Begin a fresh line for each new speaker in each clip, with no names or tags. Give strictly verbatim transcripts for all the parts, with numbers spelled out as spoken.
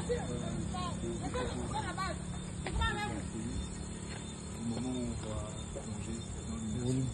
Au moment où on va plonger dans l'immersion.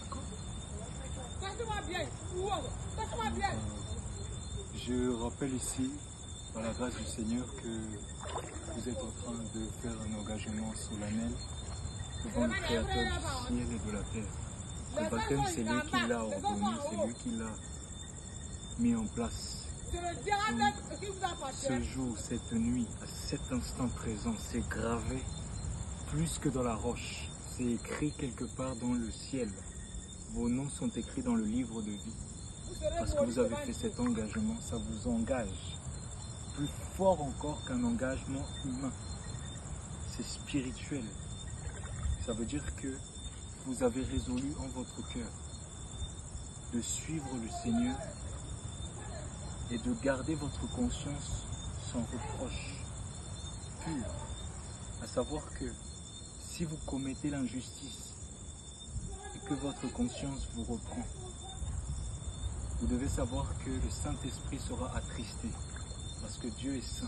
Je rappelle ici, par la grâce du Seigneur, que vous êtes en train de faire un engagement solennel devant le Créateur du ciel et de la terre. Le baptême, c'est lui qui l'a ordonné, c'est lui qui l'a mis en place. Donc, ce jour, cette nuit, à cet instant présent, c'est gravé plus que dans la roche. C'est écrit quelque part dans le ciel. Vos noms sont écrits dans le livre de vie. Parce que vous avez fait cet engagement, ça vous engage. Plus fort encore qu'un engagement humain. C'est spirituel. Ça veut dire que vous avez résolu en votre cœur de suivre le Seigneur et de garder votre conscience sans reproche, pure. À savoir que si vous commettez l'injustice et que votre conscience vous reprend, vous devez savoir que le Saint-Esprit sera attristé parce que Dieu est saint.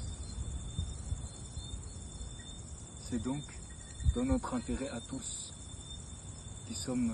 C'est donc dans notre intérêt à tous qui sommes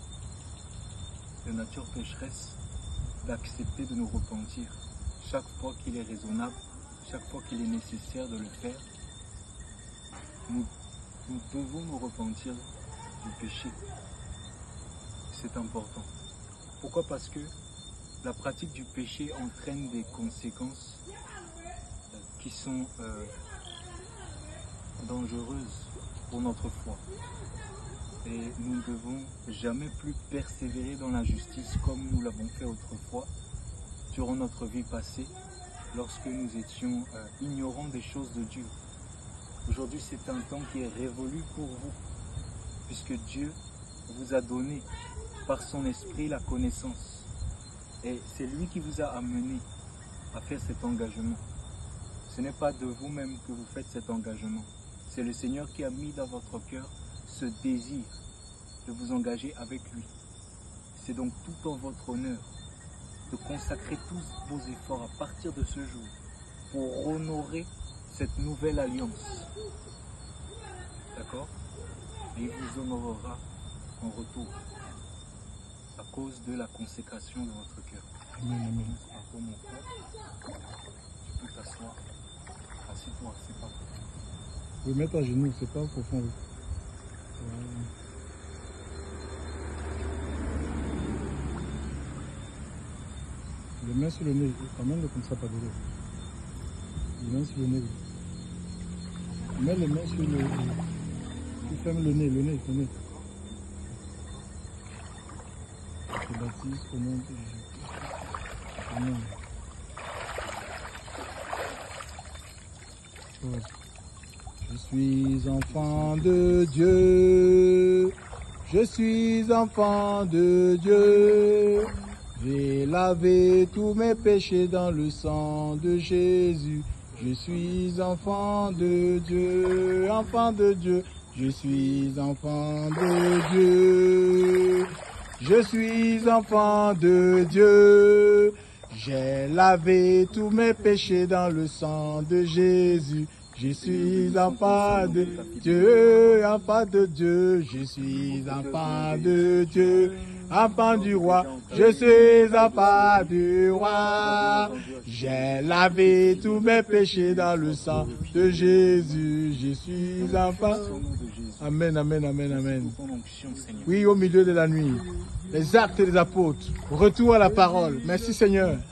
de nature pécheresse d'accepter de nous repentir chaque fois qu'il est raisonnable, chaque fois qu'il est nécessaire de le faire. Nous, nous devons nous repentir du péché. C'est important. Pourquoi? Parce que la pratique du péché entraîne des conséquences qui sont euh, dangereuses pour notre foi. Et nous ne devons jamais plus persévérer dans l'injustice comme nous l'avons fait autrefois, durant notre vie passée, lorsque nous étions euh, ignorants des choses de Dieu. Aujourd'hui, c'est un temps qui est révolu pour vous, puisque Dieu vous a donné par son esprit la connaissance. Et c'est lui qui vous a amené à faire cet engagement. Ce n'est pas de vous-même que vous faites cet engagement. C'est le Seigneur qui a mis dans votre cœur ce désir de vous engager avec lui. C'est donc tout en votre honneur de consacrer tous vos efforts à partir de ce jour pour honorer cette nouvelle alliance. D'accord? Et il vous honorera en retour à cause de la consécration de votre cœur.
Amen, amen.
Pour mon frère, tu peux t'asseoir. Assieds-toi, c'est pas profond.
Oui, mettre à genoux, c'est pas profond. Oui. Voilà. Les mains sur le nez, quand même comme ça, pas de l'eau. Les mains sur le nez. Mets les mains sur le nez. Tu fermes le nez, le nez, le nez. Je te baptise au nom de Jésus. Amen. Ouais. Je suis enfant de Dieu. Je suis enfant de Dieu. J'ai lavé tous mes péchés dans le sang de Jésus. Je suis enfant de Dieu, enfant de Dieu. Je suis enfant de Dieu. Je suis enfant de Dieu. J'ai lavé tous mes péchés dans le sang de Jésus. Je suis enfant de Dieu, enfant de Dieu. Je suis enfant de Dieu, enfant du roi. Je suis enfant du roi. J'ai lavé tous mes péchés dans le sang de Jésus. Je suis enfant. Amen, amen, amen, amen. Oui, au milieu de la nuit, les actes des apôtres, retour à la parole. Merci Seigneur.